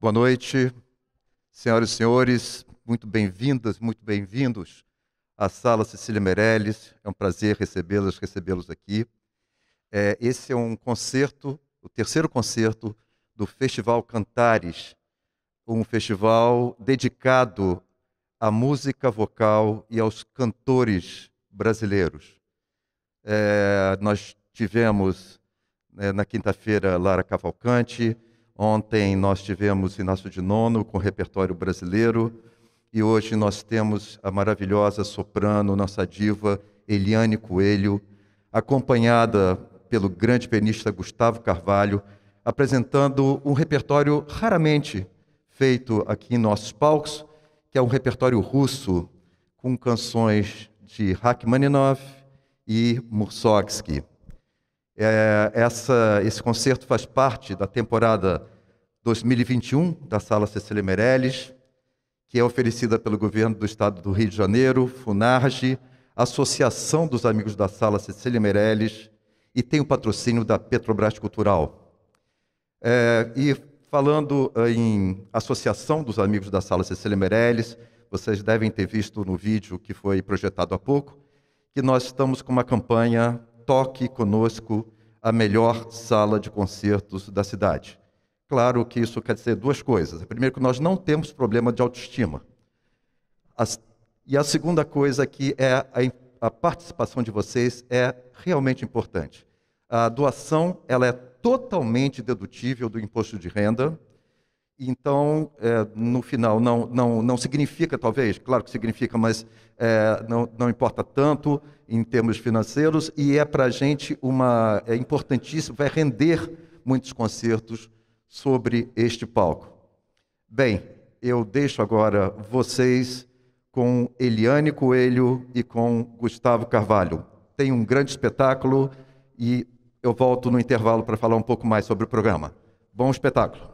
Boa noite, senhoras e senhores, muito bem-vindas, muito bem-vindos à Sala Cecília Meirelles. É um prazer recebê-los aqui. Esse é um concerto, o terceiro concerto do Festival Cantares, um festival dedicado à música vocal e aos cantores brasileiros. Nós tivemos, na quinta-feira, Lara Cavalcante. Ontem nós tivemos Inácio de Nono com o repertório brasileiro e hoje nós temos a maravilhosa soprano, nossa diva Eliane Coelho, acompanhada pelo grande pianista Gustavo Carvalho, apresentando um repertório raramente feito aqui em nossos palcos, que é um repertório russo com canções de Rachmaninoff e Mussorgsky. Esse concerto faz parte da temporada 2021 da Sala Cecília Meirelles, que é oferecida pelo Governo do Estado do Rio de Janeiro, FUNARGE, Associação dos Amigos da Sala Cecília Meirelles, e tem o patrocínio da Petrobras Cultural. E falando em Associação dos Amigos da Sala Cecília Meirelles, vocês devem ter visto no vídeo que foi projetado há pouco, que nós estamos com uma campanha Toque Conosco, a melhor sala de concertos da cidade. Claro que isso quer dizer duas coisas. Primeiro, que nós não temos problema de autoestima. E a segunda coisa que é a participação de vocês é realmente importante. A doação ela é totalmente dedutível do imposto de renda. Então, no final, não significa, talvez, claro que significa, mas não importa tanto em termos financeiros, e é para a gente é importantíssimo, vai render muitos concertos sobre este palco. Bem, eu deixo agora vocês com Eliane Coelho e com Gustavo Carvalho. Tem um grande espetáculo e eu volto no intervalo para falar um pouco mais sobre o programa. Bom espetáculo!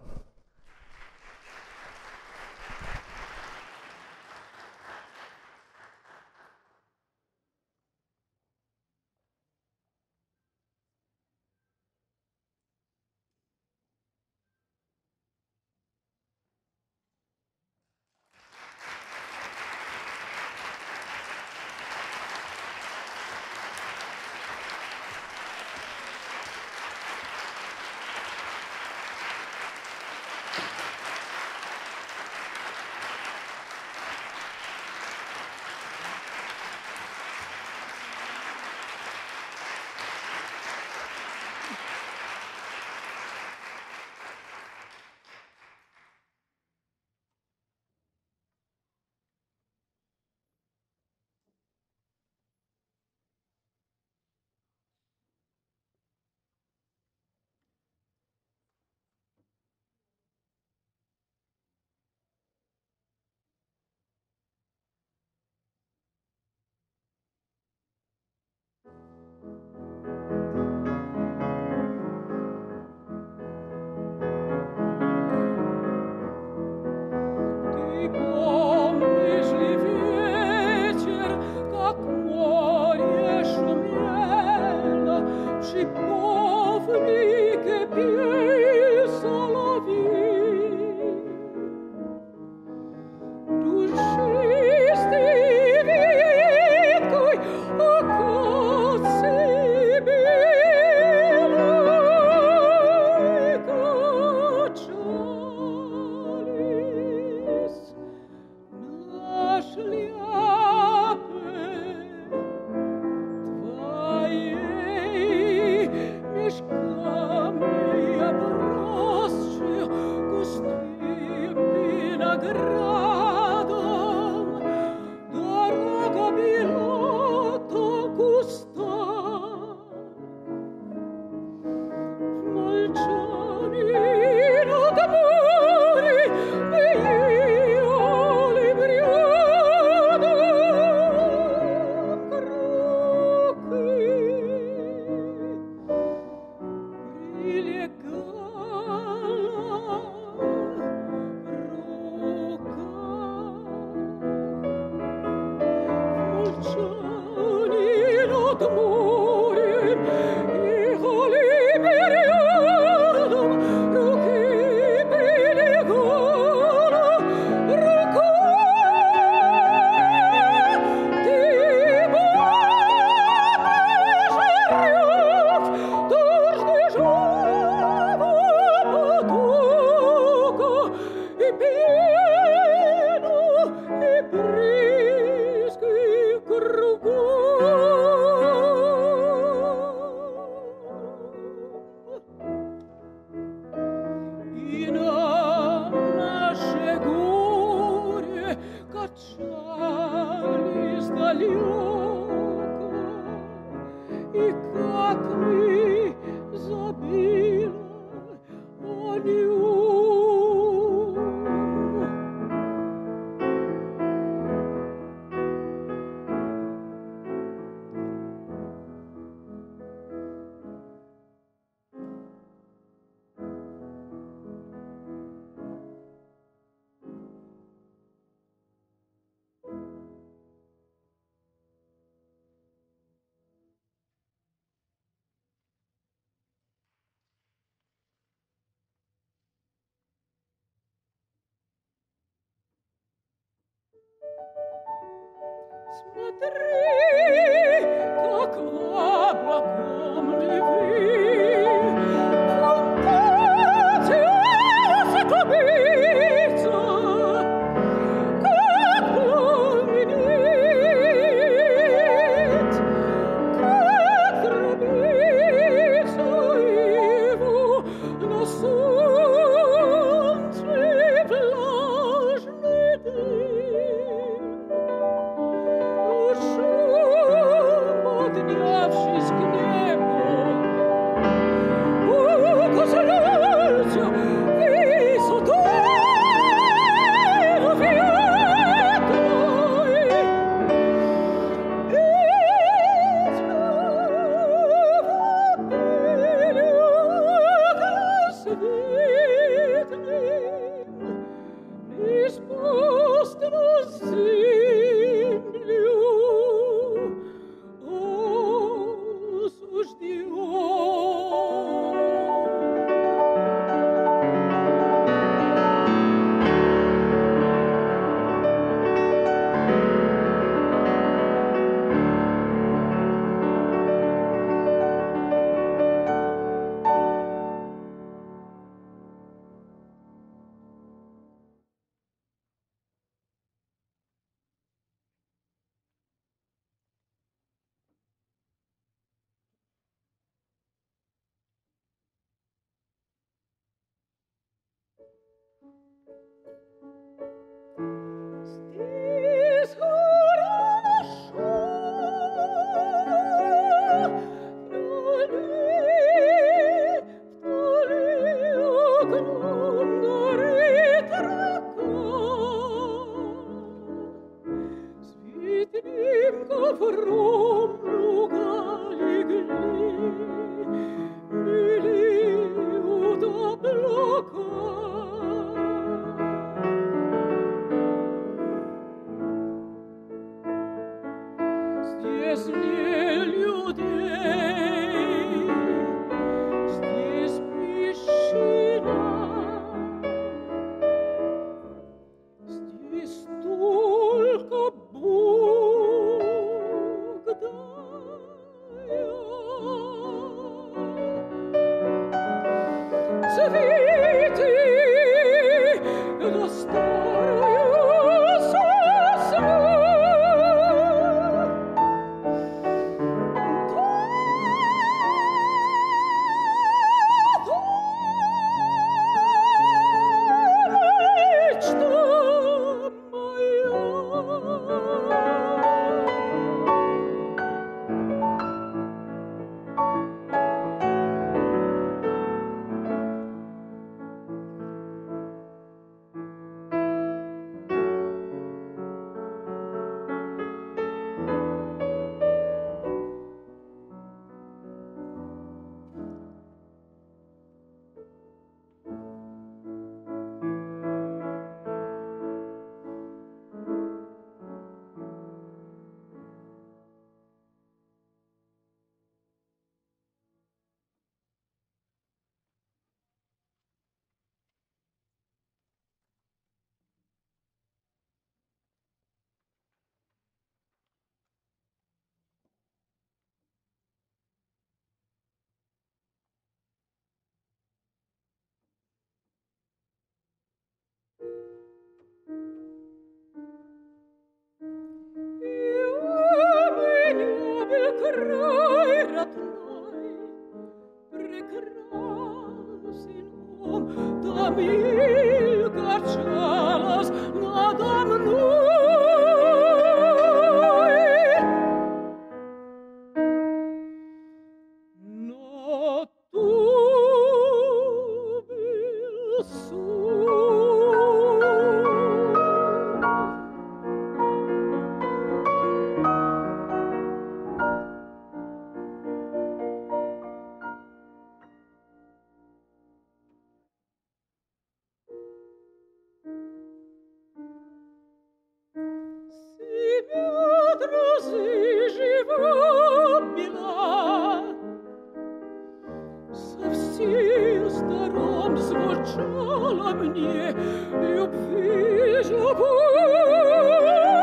Звучала мне любви забор.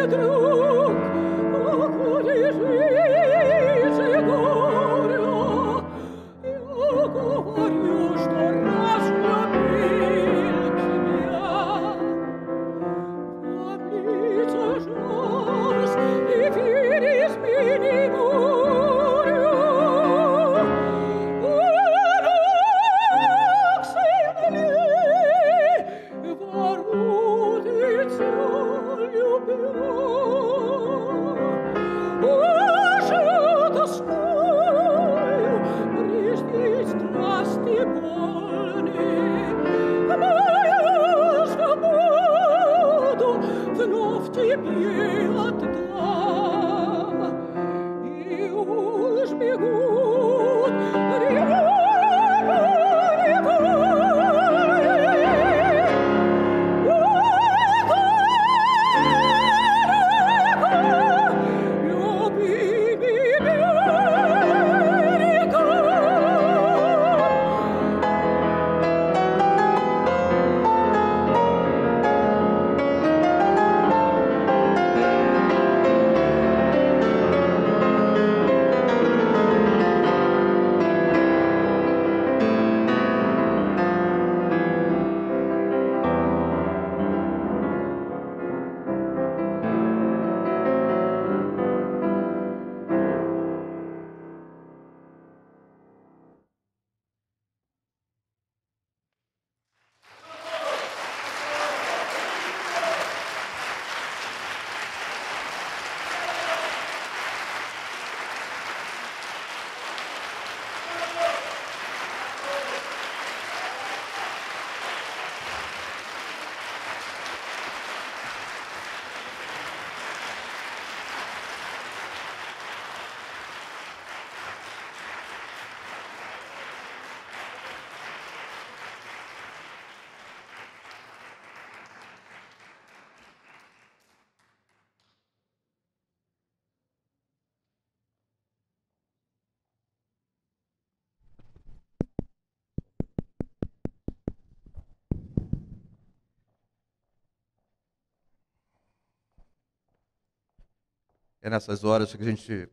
É nessas horas que a gente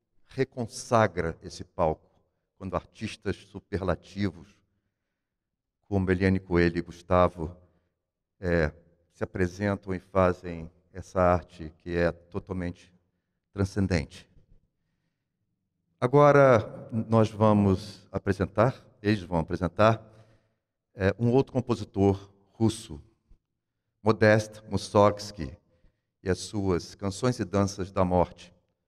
reconsagra esse palco, quando artistas superlativos, como Eliane Coelho e Gustavo, se apresentam e fazem essa arte que é totalmente transcendente. Agora nós vamos apresentar, eles vão apresentar, um outro compositor russo, Modest Mussorgsky, e as suas Canções e Danças da Morte.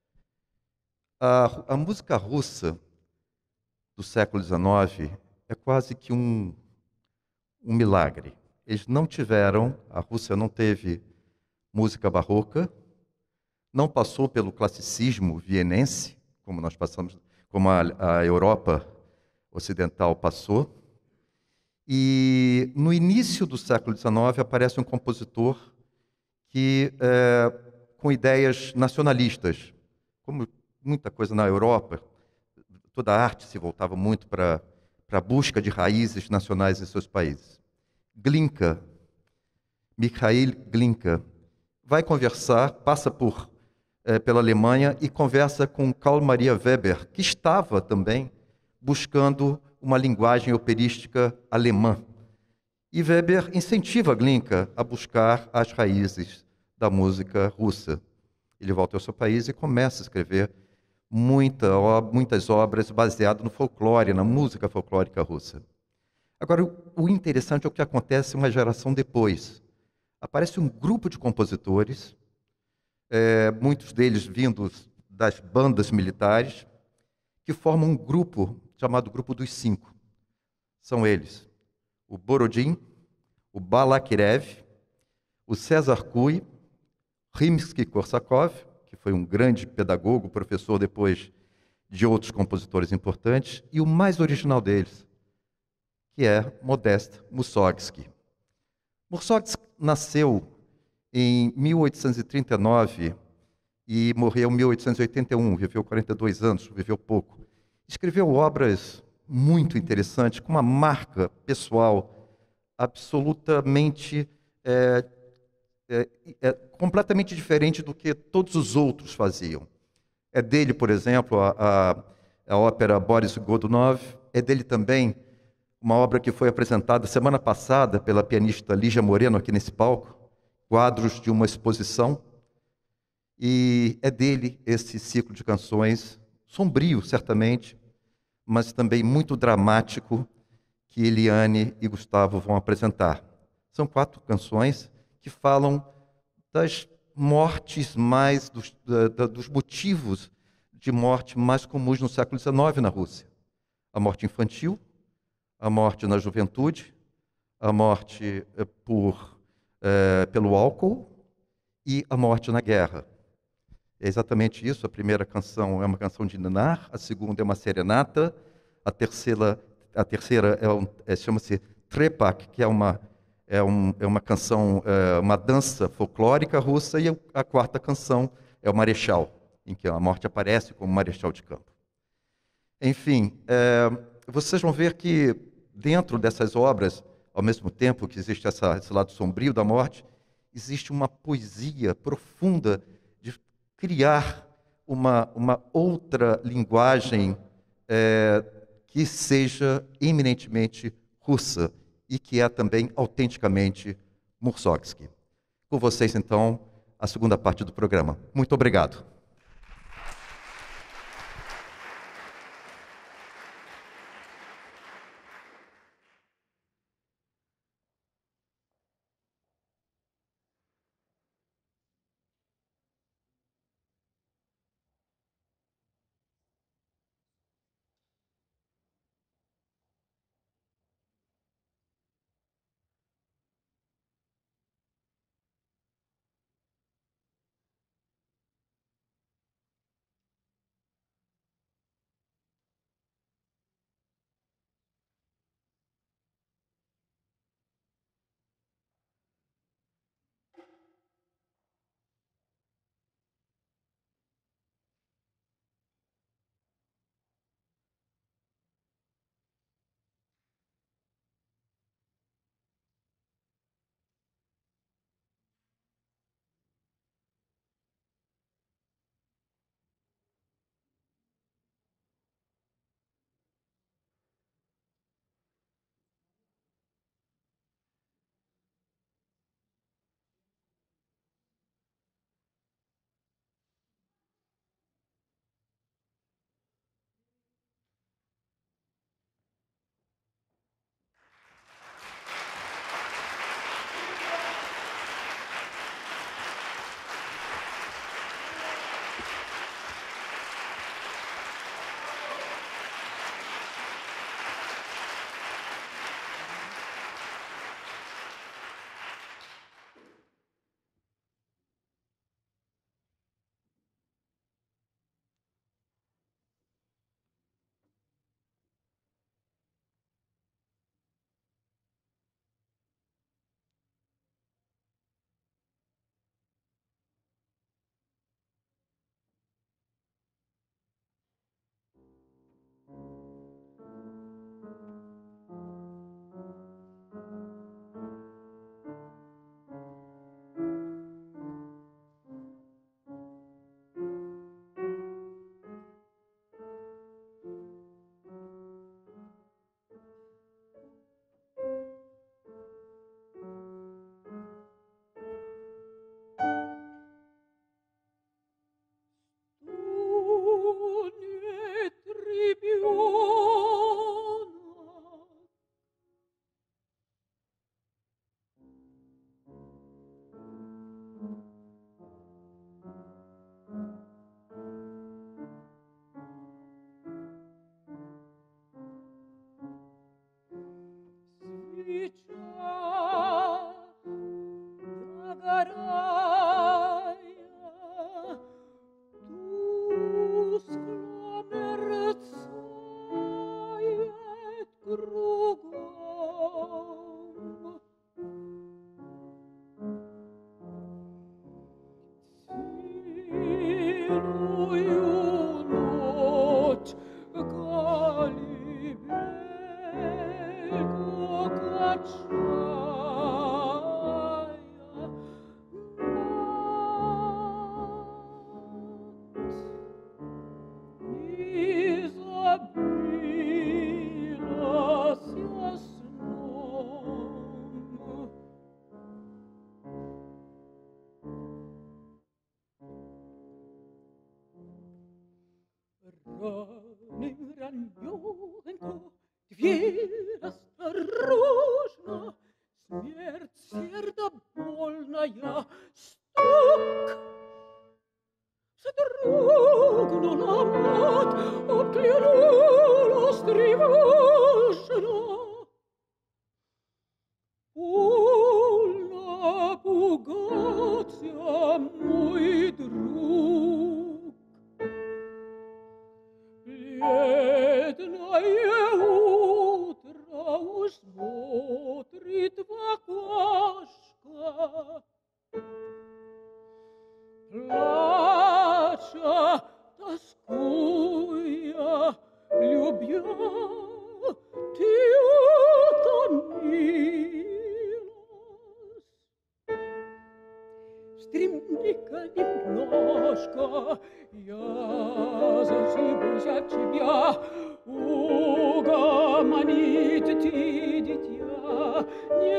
A música russa do século XIX é quase que um milagre. Eles não tiveram, a Rússia não teve música barroca, não passou pelo classicismo vienense, como nós passamos, como a Europa ocidental passou. E no início do século XIX aparece um compositor que, com ideias nacionalistas, como muita coisa na Europa, toda a arte se voltava muito para a busca de raízes nacionais em seus países. Glinka, Mikhail Glinka, vai conversar, passa pela Alemanha e conversa com Carl Maria Weber, que estava também buscando uma linguagem operística alemã. E Weber incentiva Glinka a buscar as raízes da música russa. Ele volta ao seu país e começa a escrever muitas obras baseadas no folclore, na música folclórica russa. Agora, o interessante é o que acontece uma geração depois. Aparece um grupo de compositores, muitos deles vindos das bandas militares, que formam um grupo chamado Grupo dos Cinco. São eles o Borodin, o Balakirev, o César Cui, Rimsky-Korsakov, que foi um grande pedagogo, professor depois de outros compositores importantes, e o mais original deles, que é Modest Mussorgsky. Mussorgsky nasceu em 1839 e morreu em 1881, viveu 42 anos, viveu pouco. Escreveu obras muito interessantes, com uma marca pessoal absolutamente é, é completamente diferente do que todos os outros faziam. É dele, por exemplo, a ópera Boris Godunov, é dele também uma obra que foi apresentada semana passada pela pianista Lígia Moreno aqui nesse palco, quadros de uma exposição, e é dele esse ciclo de canções, sombrio, certamente, mas também muito dramático, que Eliane e Gustavo vão apresentar. São 4 canções que falam das mortes mais, dos motivos de morte mais comuns no século XIX na Rússia. A morte infantil, a morte na juventude, a morte pelo álcool e a morte na guerra. É exatamente isso. A primeira canção é uma canção de ninar, a segunda é uma serenata, a terceira chama-se trepak, que é uma canção, uma dança folclórica russa, e a quarta canção é o Marechal, em que a morte aparece como marechal de campo. Enfim, vocês vão ver que dentro dessas obras, ao mesmo tempo que existe esse lado sombrio da morte, existe uma poesia profunda de criar uma outra linguagem que seja eminentemente russa e que é também autenticamente Mussorgsky. Com vocês, então, a segunda parte do programa. Muito obrigado. Раны ранёнько, дверь осторожно, смерть сердобольная, стук. Задрогнула мать, обглянулась тревожно. Больно пугаться, мой друг. Бледное утро уж смотрит в окошко. Плача, тоскуя, любя, ты утомилась. Стремли-ка немножко, я заживусь от тебя, угомонить ты, дитя, не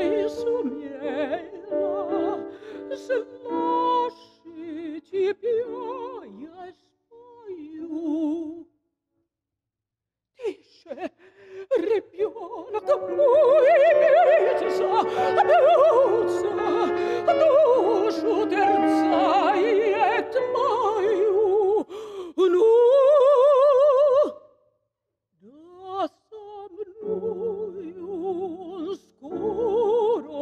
сумела. Слушай, тебя я спою. Тише, ребенок мой, бьется, душу терзает мою. Ну, да со мною он скоро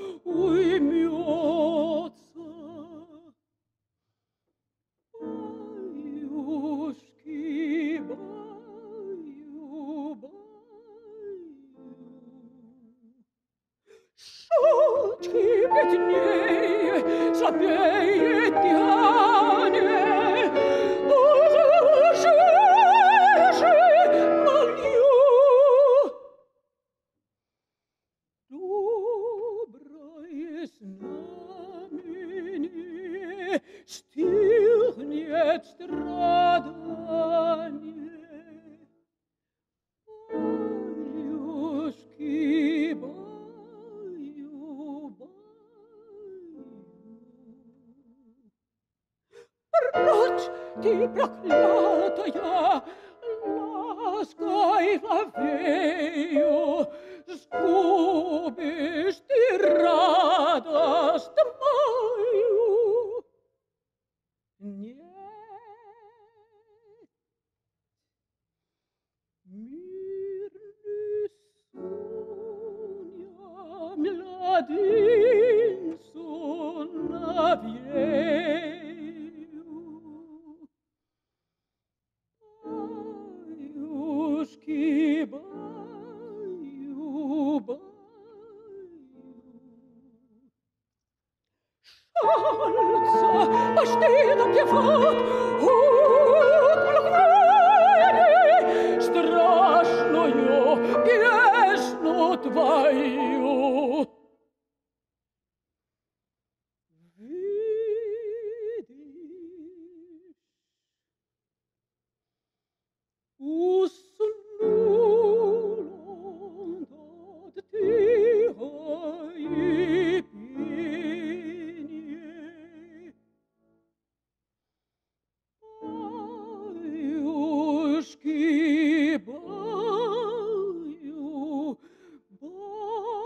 уймется. Баюшки, баю, баю. Шучки беднее, забей, тяне, же, молю. Доброе знамение, стихнет страдание. Баюшки, баю, баю. Прочь, ты проклятая, лаской вовею, сгубишь ты радость мою. Нет, мирный сон я младенцу навею. Баюшки, баю, баю. Шальца, пошли напевать, утолкни страшную песню твою. Видишь, уснул он от тихой пени. Баюшки, баю, баю.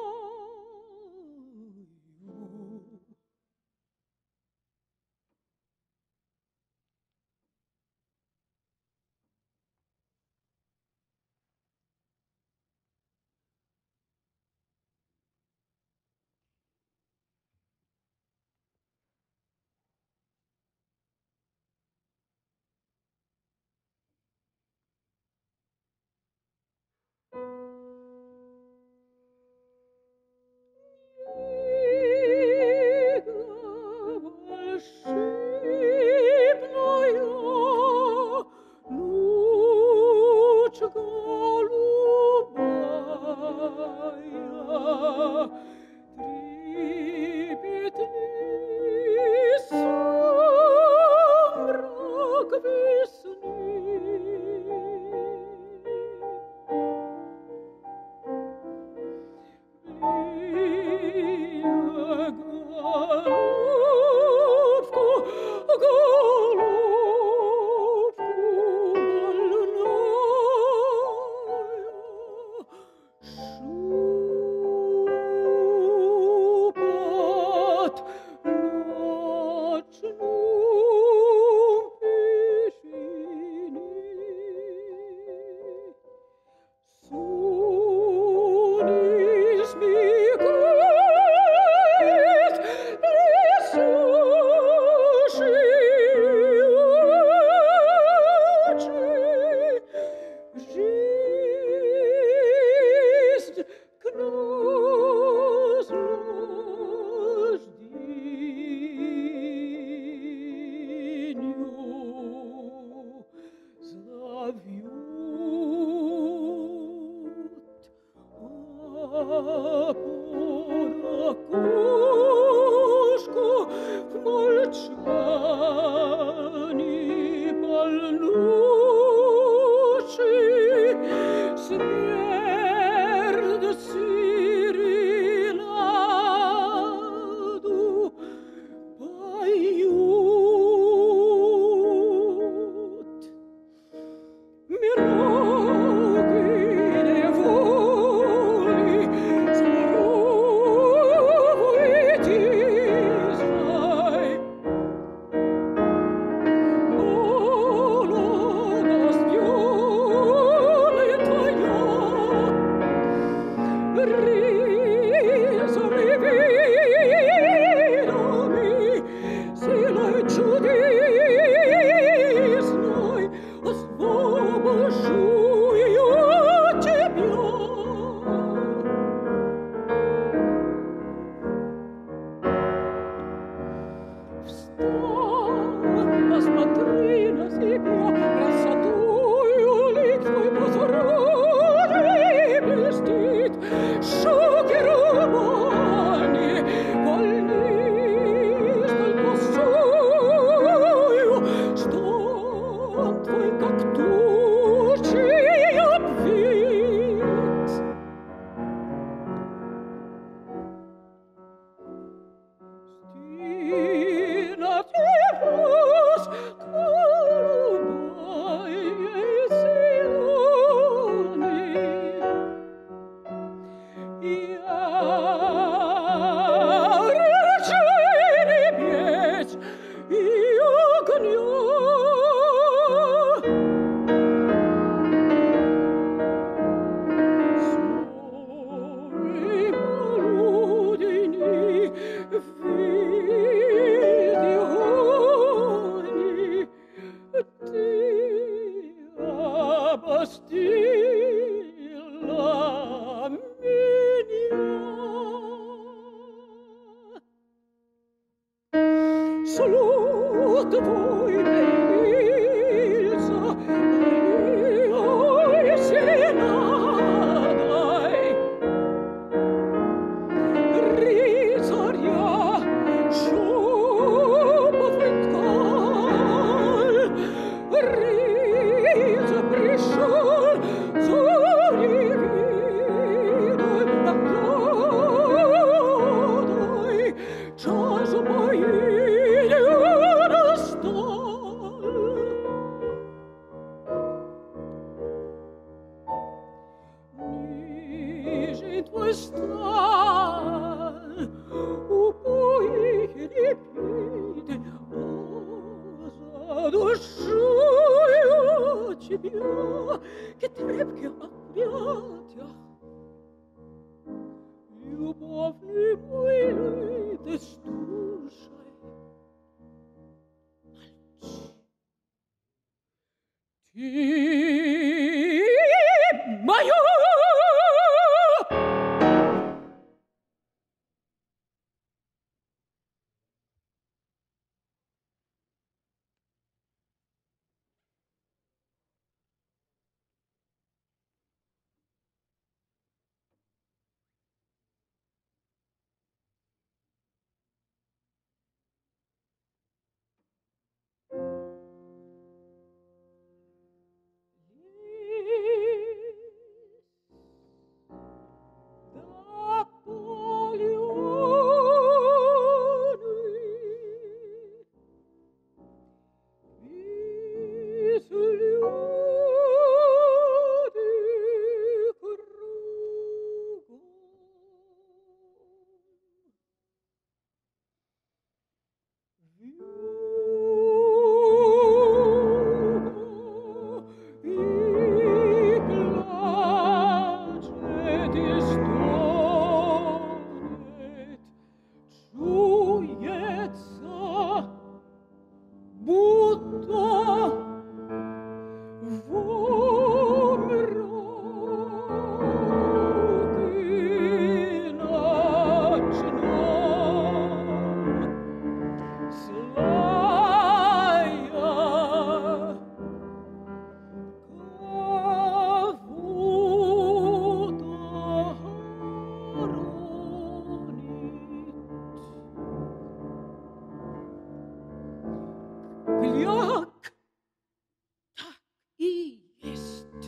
jak tak i jest.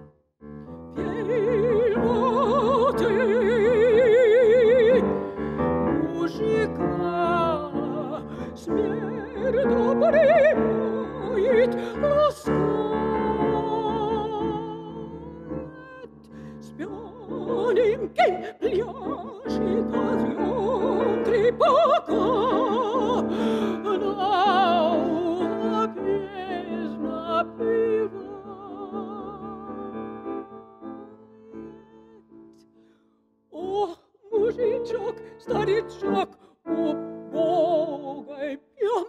Wielmo ty, muzika, smier dobry moit, loskat, spioninkim pляши, козьон трепака, наука песня певает. О, мужичок, старичок, убогой пьян,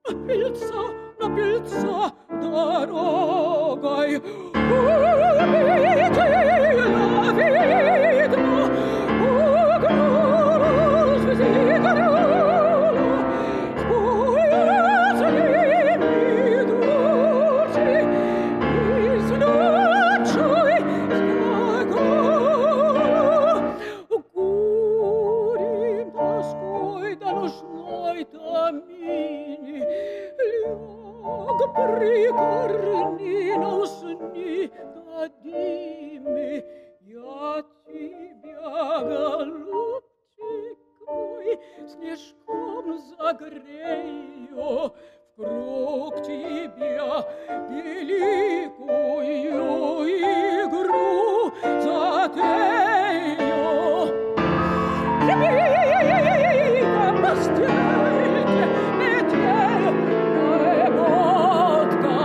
напился дорогой. Убить видно, угрозу зигарю, споется ими души, из ночи скакал. Курим тоской да ночной томине, лег прикорни, но усни, дадими, я тебя, голубчик мой, снежком загрею, вкруг тебя великую игру затею. Любимка, постельте, метель, водка.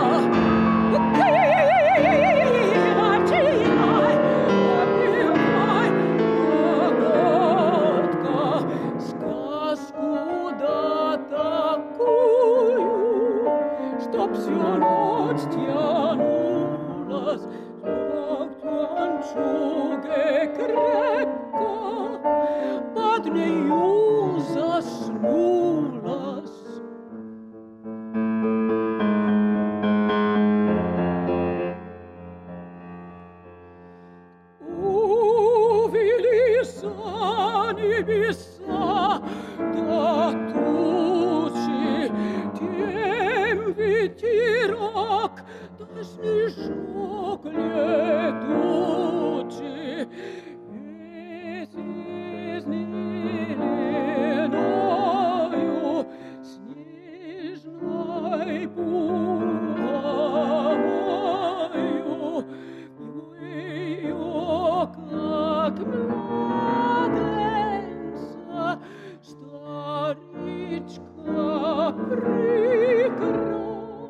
Напивай, водка, сказку да такую, чтоб всю ночь тянулась, жемчуге крепко, под нею заснулась. Увели за небеса до тучи, тем ветерок, да снежок летучий. Ведь из неленою снежной пуговою ее, как младенца, старичка прикрыл.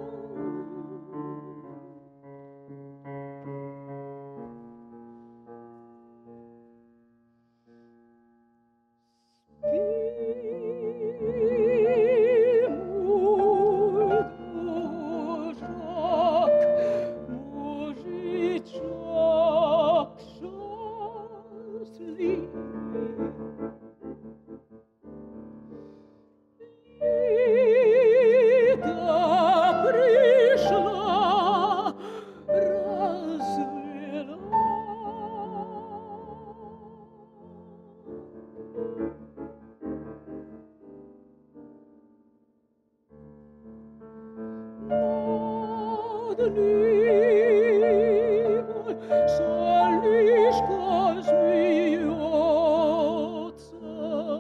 Мужичок счастливый, лето пришла, развела. Над небом солнышко смеется,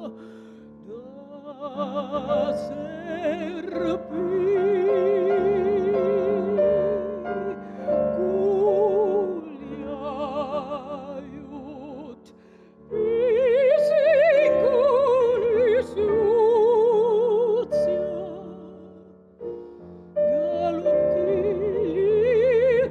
да серпи гуляют, песенку несутся. Голубки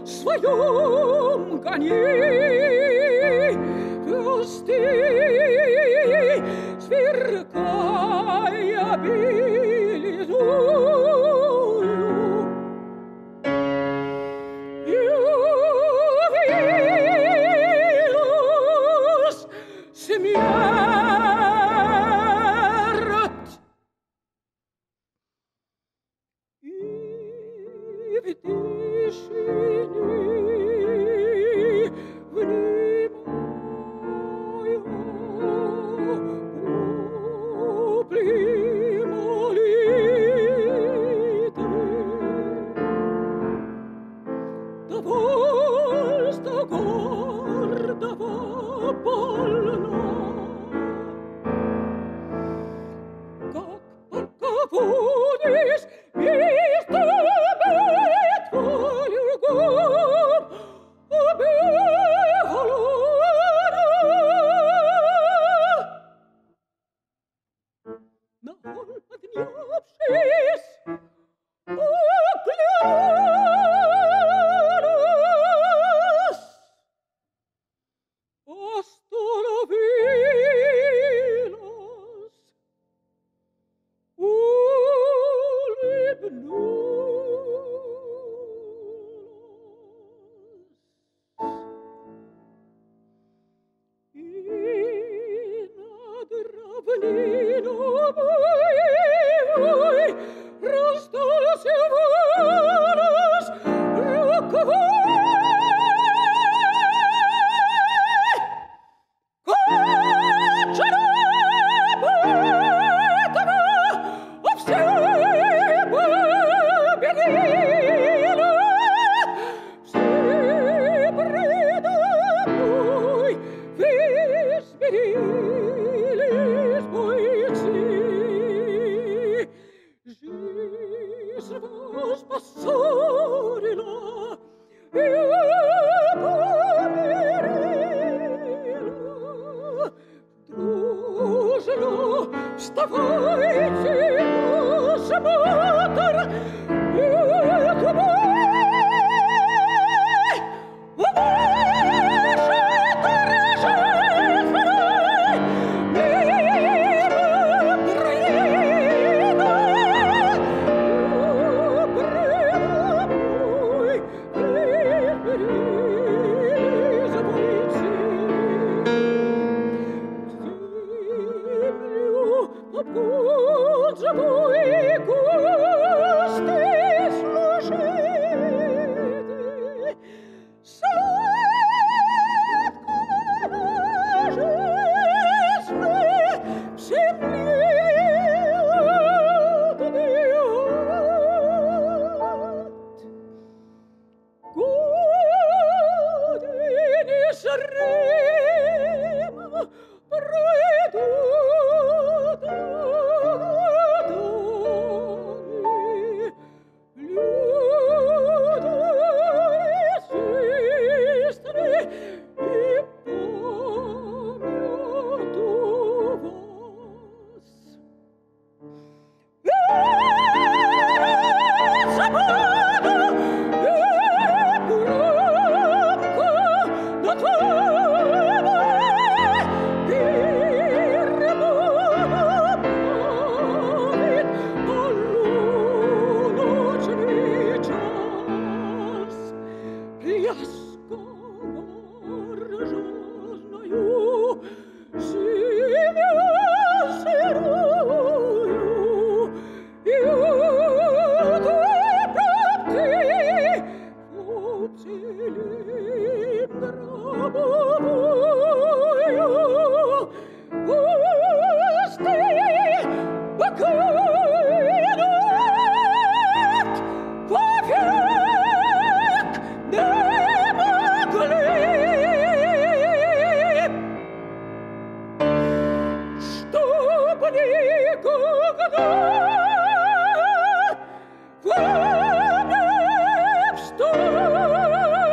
своем коне пусты, сверкая белизою. Явилась смерть, и в тишине внимаю вопли молитвы. Довольство гордого больно, как парководишь истомит полюгом обеголона. На холм поднявшись, оглянулась, остановилась, улыбнулась, и над равниной раздался голос роковой. Поссорила и помирила. Дружно вставайте, смотр, и тобой выше торжественной мира Украина. Никогда во мне встать.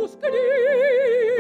Muscoli